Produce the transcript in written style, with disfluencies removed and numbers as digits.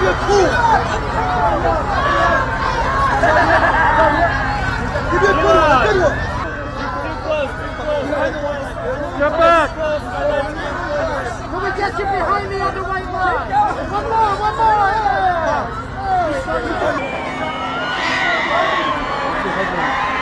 me a call. Give me a call. Good one. Get back. Can we get you behind me on the right line? One more, yeah!